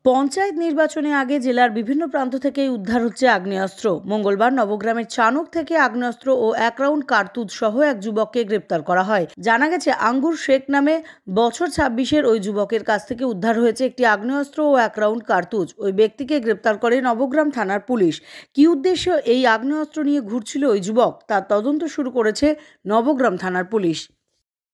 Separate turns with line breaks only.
পঞ্চায়েত নির্বাচনে আগে জেলার বিভিন্ন প্রান্ত থেকে উদ্ধার হচ্ছে আগ্নেয়াস্ত্র। মঙ্গলবার নবগ্রামের চানক থেকে আগ্নেয়াস্ত্র ও 1 রাউন্ড কার্তুজ সহ এক যুবককে গ্রেপ্তার করা হয়। জানা গেছে, আঙ্গুর শেখ নামে বছর 26-এর ওই যুবকের কাছ থেকে উদ্ধার হয়েছে একটি আগ্নেয়াস্ত্র ও 1 রাউন্ড কার্তুজ। ওই ব্যক্তিকে গ্রেপ্তার করে নবগ্রাম থানার পুলিশ। কী উদ্দেশ্যে এই আগ্নেয়াস্ত্র নিয়ে ঘুরছিল ওই যুবক, তার তদন্ত শুরু করেছে নবগ্রাম থানার পুলিশ।